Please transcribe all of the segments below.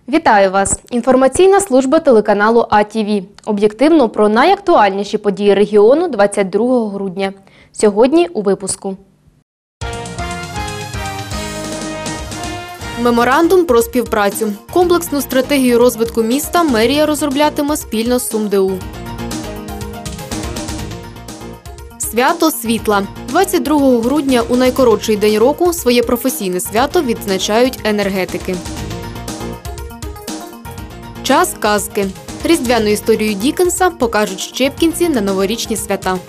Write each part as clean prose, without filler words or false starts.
Вітаю вас! Інформаційна служба телеканалу АТВ. Об'єктивно про найактуальніші події регіону 22 грудня. Сьогодні у випуску. Меморандум про співпрацю. Комплексну стратегію розвитку міста мерія розроблятиме спільно з СумДУ. Свято світла. 22 грудня у найкоротший день року своє професійне свято відзначають енергетики. Час казки. Різдвяну історію Діккенса покажуть щепкінці на новорічні свята.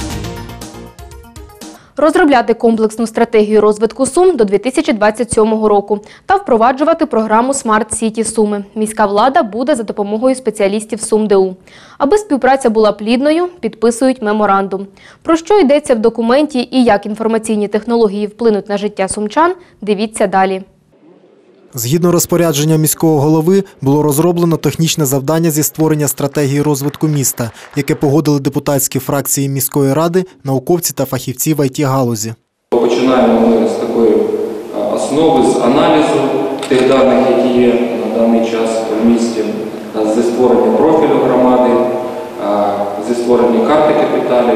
Розробляти комплексну стратегію розвитку Сум до 2027 року та впроваджувати програму «Смарт Сіті Суми». Міська влада буде за допомогою спеціалістів СумДУ. Аби співпраця була плідною, підписують меморандум. Про що йдеться в документі і як інформаційні технології вплинуть на життя сумчан – дивіться далі. Згідно розпорядження міського голови, було розроблено технічне завдання зі створення стратегії розвитку міста, яке погодили депутатські фракції міської ради, науковці та фахівці в ІТ-галузі. Починаємо ми з такої основи, з аналізу тих даних, які є на даний час в місті, зі створення профілю громади, зі створення карти капіталів,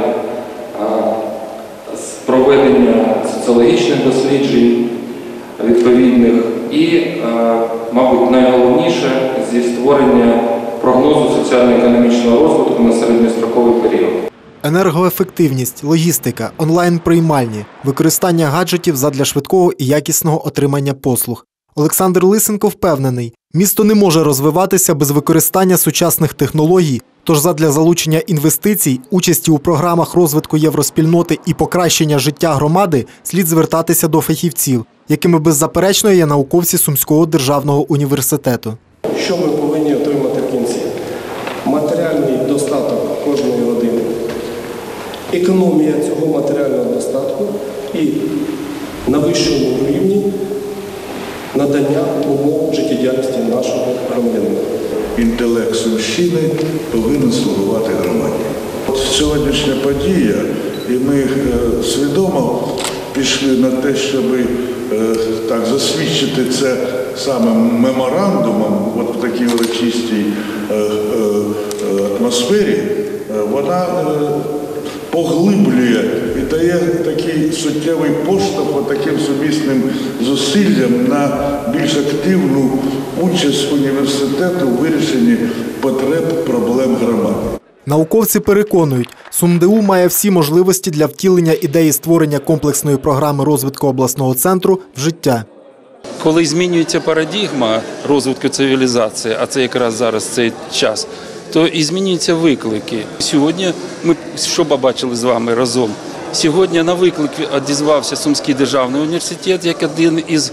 з проведення соціологічних досліджень відповідних і, мабуть, найголовніше – зі створення прогнозу соціально-економічного розвитку на середньостроковий період. Енергоефективність, логістика, онлайн-приймальні, використання гаджетів задля швидкого і якісного отримання послуг. Олександр Лисенко впевнений, місто не може розвиватися без використання сучасних технологій, тож задля залучення інвестицій, участі у програмах розвитку євроспільноти і покращення життя громади слід звертатися до фахівців, якими беззаперечно є науковці Сумського державного університету. Що ми повинні отримати в кінці? Матеріальний достаток кожної родини, економія цього матеріального достатку і на вищому рівні надання умов життєдіяльності нашого громадянина. Інтелект Сумщини повинен слугувати громаді. От сьогоднішня подія, і ми свідомо пішли на те, щоб так засвідчити це саме меморандумом, от в такій урочистій атмосфері, вона поглиблює і дає такий суттєвий поштовх таким сумісним зусиллям на більш активну участь університету у вирішенні потреб, проблем громади. Науковці переконують, СумДУ має всі можливості для втілення ідеї створення комплексної програми розвитку обласного центру в життя. Коли змінюється парадигма розвитку цивілізації, а це якраз зараз цей час, то і змінюються виклики. Сьогодні ми що побачили з вами разом? Сьогодні на виклик відізвався Сумський державний університет як один із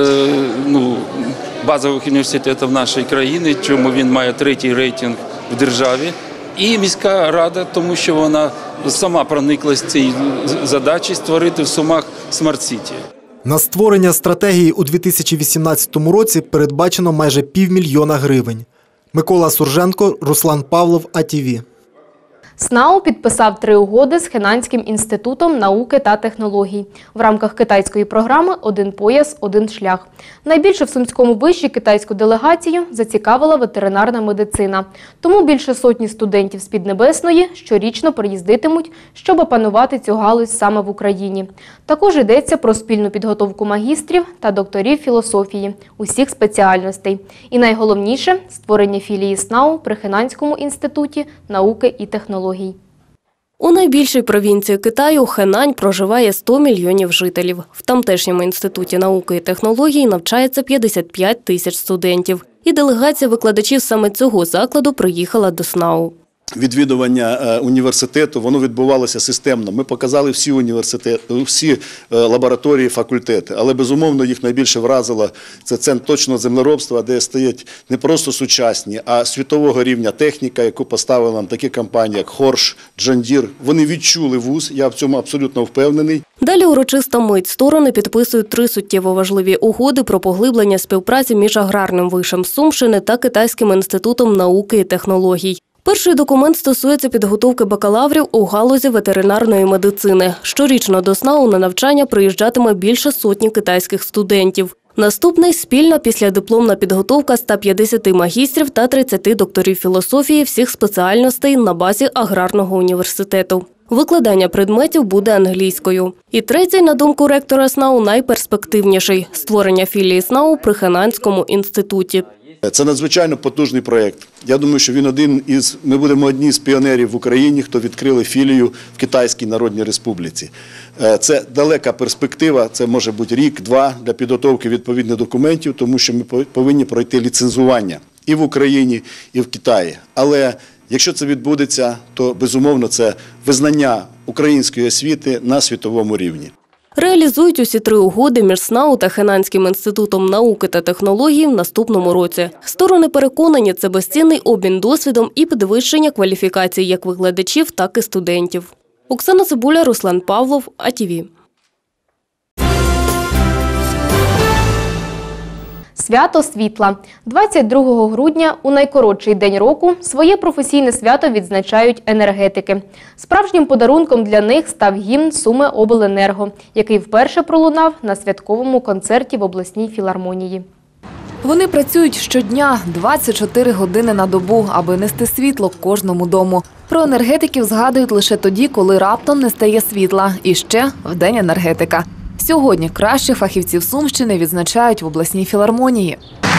базових університетів нашої країни, чому він має 3-й рейтинг в державі. І міська рада, тому що вона сама прониклась цією задачею створити в Сумах смарт-сіті. На створення стратегії у 2018 році передбачено майже 500 000 гривень. Микола Сурженко, Руслан Павлов, АТВ. СНАУ підписав 3 угоди з Хенанським інститутом науки та технологій в рамках китайської програми «Один пояс, один шлях». Найбільше в Сумському виші китайську делегацію зацікавила ветеринарна медицина. Тому більше сотні студентів з Піднебесної щорічно приїздитимуть, щоб опанувати цю галузь саме в Україні. Також йдеться про спільну підготовку магістрів та докторів філософії усіх спеціальностей. І найголовніше – створення філії СНАУ при Хенанському інституті науки і технологій. У найбільшій провінції Китаю Хенань проживає 100 мільйонів жителів. В тамтешньому інституті науки і технологій навчається 55 тисяч студентів. І делегація викладачів саме цього закладу приїхала до СНАУ. Відвідування університету, воно відбувалося системно. Ми показали всі університети, всі лабораторії, факультети. Але, безумовно, їх найбільше вразило це центр точного землеробства, де стоять не просто сучасні, а світового рівня техніка, яку поставили нам такі компанії, як Хорш, Джон Дір. Вони відчули вуз, я в цьому абсолютно впевнений. Далі урочиста мить. Сторони підписують 3 суттєво важливі угоди про поглиблення співпраці між аграрним вишем Сумщини та Китайським інститутом науки і технологій. Перший документ стосується підготовки бакалаврів у галузі ветеринарної медицини. Щорічно до СНАУ на навчання приїжджатиме більше сотні китайських студентів. Наступний – спільна післядипломна підготовка 150 магістрів та 30 докторів філософії всіх спеціальностей на базі Аграрного університету. Викладання предметів буде англійською. І третій, на думку ректора СНАУ, найперспективніший – створення філії СНАУ при Хенанському інституті. Це надзвичайно потужний проєкт. Я думаю, що ми будемо одні з піонерів в Україні, хто відкрили філію в Китайській Народній Республіці. Це далека перспектива, це може бути рік-два для підготовки відповідних документів, тому що ми повинні пройти ліцензування і в Україні, і в Китаї. Але якщо це відбудеться, то, безумовно, це визнання української освіти на світовому рівні. Реалізують усі 3 угоди між СНАУ та Хенанським інститутом науки та технологій в наступному році. Сторони переконані, це безцінний обмін досвідом і підвищення кваліфікацій як викладачів, так і студентів. Оксана Цибуля, Руслан Павлов, АТВ. Свято світла. 22 грудня, у найкоротший день року, своє професійне свято відзначають енергетики. Справжнім подарунком для них став гімн Сумиобленерго, який вперше пролунав на святковому концерті в обласній філармонії. Вони працюють щодня, 24 години на добу, аби нести світло кожному дому. Про енергетиків згадують лише тоді, коли раптом не стає світла. І ще в День енергетика. Сьогодні кращих фахівців Сумщини відзначають в обласній філармонії.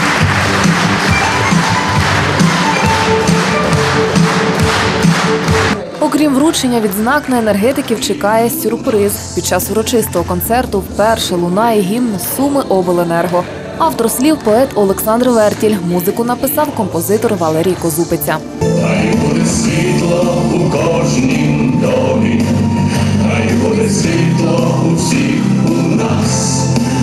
Окрім вручення відзнак, на енергетиків чекає сюрприз. Під час урочистого концерту вперше лунає гімн Сумиобленерго. Автор слів – поет Олександр Вертіль. Музику написав композитор Валерій Козупиця. Хай буде світло у кожнім домі, хай буде світло у всіх у нас.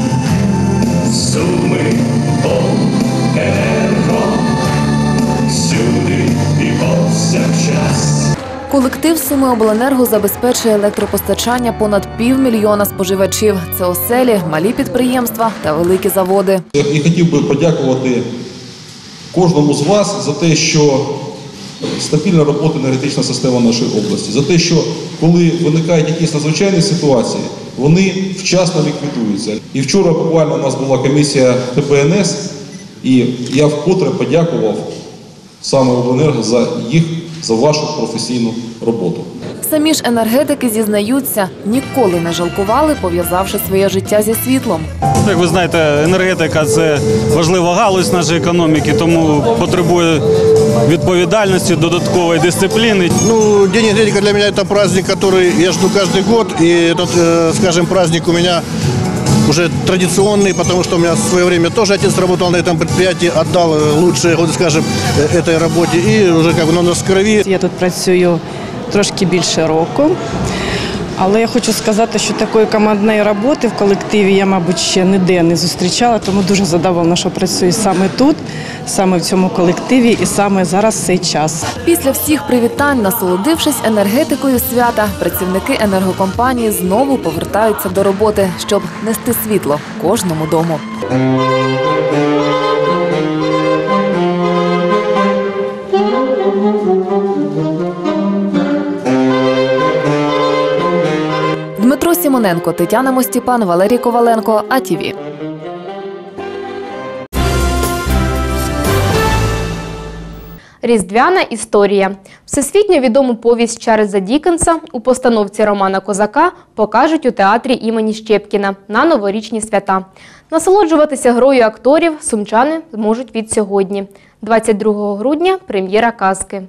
Сумиобленерго, всюди і повсякчас. Колектив Сумиобленерго забезпечує електропостачання понад 500 000 споживачів. Це оселі, малі підприємства та великі заводи. Я хотів би подякувати кожному з вас за те, що стабільна робота енергетична система нашої області, за те, що коли виникають якісь надзвичайні ситуації, вони вчасно ліквідуються. І вчора буквально у нас була комісія ТПНС, і я вкотре подякував Сумиобленерго за вашу професійну роботу. Самі ж енергетики зізнаються, ніколи не жалкували, пов'язавши своє життя зі світлом. Як ви знаєте, енергетика – це важлива галузь нашої економіки, тому потребує відповідальності, додаткової дисципліни. День энергетика для меня – это праздник, который я жду каждый год. И этот, скажем, праздник у меня уже традиционный, потому что у меня в свое время тоже отец работал на этом предприятии, отдал лучшие годы, скажем, этой работе. И уже как бы у нас в крови. Я тут працюю трошки більше року. Але я хочу сказати, що такої командної роботи в колективі я, мабуть, ще ніде не зустрічала, тому дуже задоволена, що працюю саме тут, саме в цьому колективі і саме зараз цей час. Після всіх привітань, насолодившись енергетикою свята, працівники енергокомпанії знову повертаються до роботи, щоб нести світло кожному дому. Дмитро Сімоненко, Тетяна Мостіпан, Валерій Коваленко, АТВ. Різдвяна історія. Всесвітньо відому повість Чарльза Діккенса у постановці Романа Козака покажуть у театрі імені Щепкіна на новорічні свята. Насолоджуватися грою акторів сумчани зможуть від сьогодні. 22 грудня – прем'єра казки.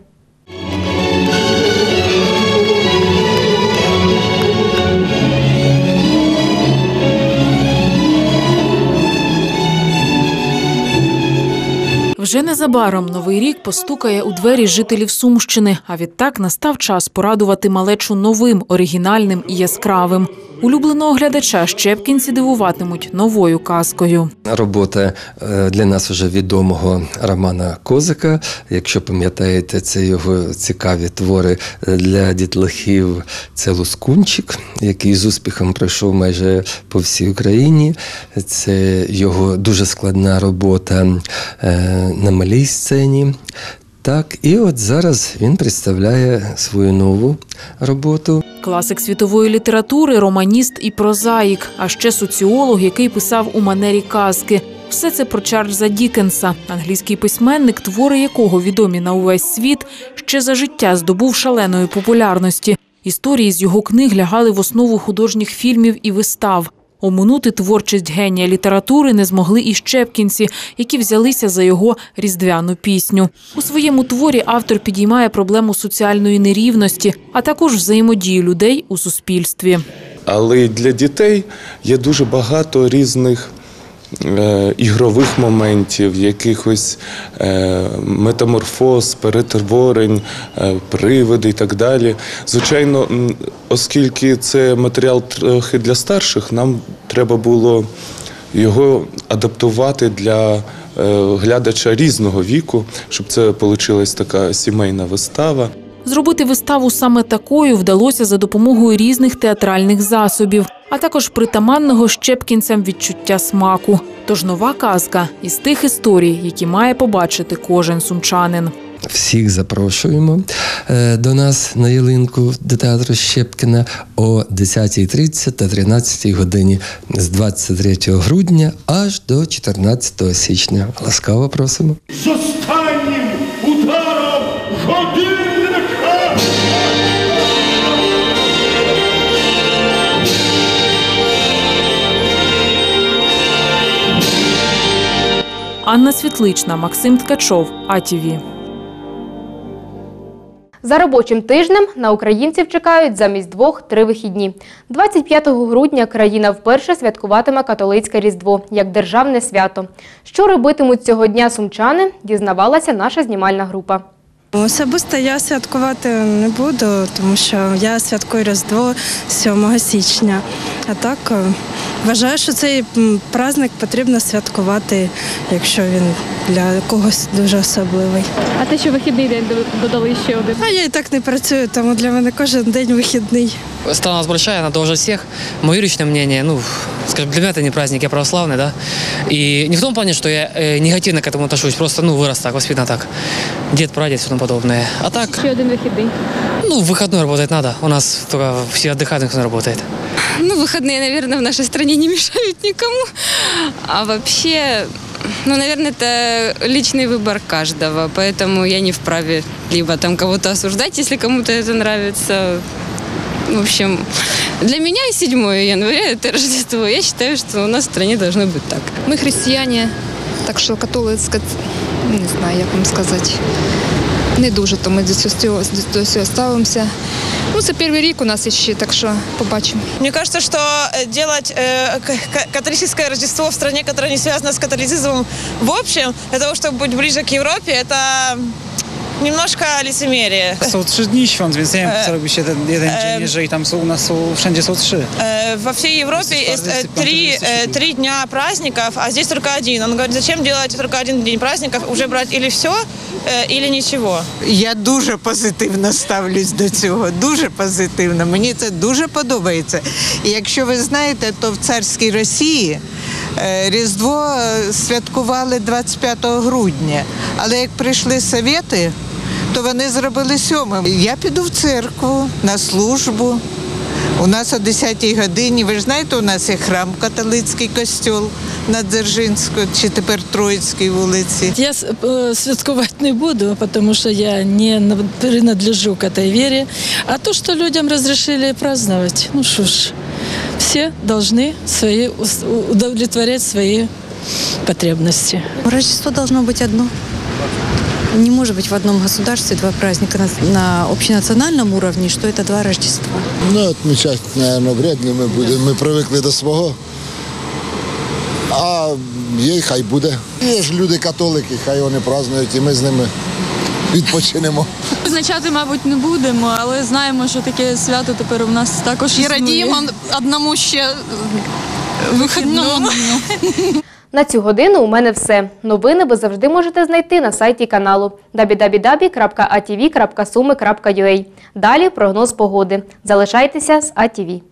Вже незабаром Новий рік постукає у двері жителів Сумщини, а відтак настав час порадувати малечу новим, оригінальним і яскравим. Улюбленого глядача щепкінці дивуватимуть новою казкою. Робота для нас вже відомого Романа Козака. Якщо пам'ятаєте, це його цікаві твори для дітлахів. Це «Лускунчик», який з успіхом пройшов майже по всій Україні. Це його дуже складна робота на малій сцені. Так, і от зараз він представляє свою нову роботу. Класик світової літератури, романіст і прозаїк, а ще соціолог, який писав у манері казки. Все це про Чарльза Діккенса, англійський письменник, твори якого відомі на увесь світ, ще за життя здобув шаленої популярності. Історії з його книг лягали в основу художніх фільмів і вистав. Оминути творчість генія літератури не змогли і щепкінці, які взялися за його різдвяну пісню. У своєму творі автор підіймає проблему соціальної нерівності, а також взаємодію людей у суспільстві. Але для дітей є дуже багато різних ігрових моментів, якихось метаморфоз, перетворень, привиди і так далі. Звичайно, оскільки це матеріал трохи для старших, нам треба було його адаптувати для глядача різного віку, щоб це вийшла така сімейна вистава. Зробити виставу саме такою вдалося за допомогою різних театральних засобів, а також притаманного щепкінцям відчуття смаку. Тож нова казка із тих історій, які має побачити кожен сумчанин. Всіх запрошуємо до нас на ялинку до театру Щепкіна о 10:30 та 13 годині з 23 грудня аж до 14 січня. Ласкаво просимо. З останнім ударом годинника! Анна Світлична, Максим Ткачов, АТВ. За робочим тижнем на українців чекають замість 2-3 вихідні. 25 грудня країна вперше святкуватиме католицьке Різдво як державне свято. Що робитимуть цього дня сумчани, дізнавалася наша знімальна група. Особисто я святкувати не буду, тому що я святкую Різдво 7 січня. А так вважаю, що цей праздник потрібно святкувати, якщо він для когось дуже особливий. А те, що вихідний день додали ще один? А я і так не працюю, тому для мене кожен день вихідний. Страна нас большая, она тоже всех. Мое личное мнение, скажем, для меня это не праздник, я православный, да. И не в том плане, что я негативно к этому отношусь, просто, вырос так, воспитан так. Дед, прадед, все тому подобное. А так... Еще один выходный? В выходной работать надо. У нас только все отдыхают, никто не работает. Выходные, наверное, в нашей стране не мешают никому. А вообще, наверное, это личный выбор каждого. Поэтому я не вправе либо там кого-то осуждать, если кому-то это нравится. В общем, для меня 7 января – это Рождество. Я считаю, что у нас в стране должно быть так. Мы християне, так що католицька, не знаю, як вам сказати, не дуже, то ми до цього ставимося. Це перший рік у нас ще, так що побачимо. Мне кажется, что делать католическое Рождество в стране, которая не связана с католицизмом в общем, для того, чтобы быть ближе к Европе, это немножко лицемерие. Są 3 dni świąt, więc nie wiem, co robi się jeden dzień, jeżeli tam у нас wszędzie są 3. Во всей Европе есть 3 дня праздников, а здесь только 1. Он говорит, зачем делать только 1 день праздников, уже брать или все, или нічого. Я дуже позитивно ставлюсь до цього, дуже позитивно. Мені це дуже подобається. І якщо ви знаєте, то в царській Росії Різдво святкували 25 грудня. Але як прийшли совєти, то вони зробили 7-м. Я піду в церкву на службу. У нас о 10-й годині, ви ж знаєте, у нас є храм католицький, костьол на Дзержинську, чи тепер Троїцькій вулиці. Я святкувати не буду, тому що я не принадлежу к этой вере. А то, що людям разрешили праздновать, що ж, все должны удовлетворять свои потребности. Рождество должно быть одно. Не может быть в одном государстве 2 праздника на общенациональном уровне, что это 2 Рождества. Отмечать, наверное, вряд ли мы будем. Мы привыкли до свого. А їй хай буде. Є ж люди-католики, хай вони празднують, і ми з ними відпочинемо. Визначати, мабуть, не будемо, але знаємо, що таке свято тепер у нас також існує. І радіємо одному ще вихідному. На цю годину у мене все. Новини ви завжди можете знайти на сайті каналу www.atv.sumy.ua. Далі прогноз погоди. Залишайтеся з АТВ.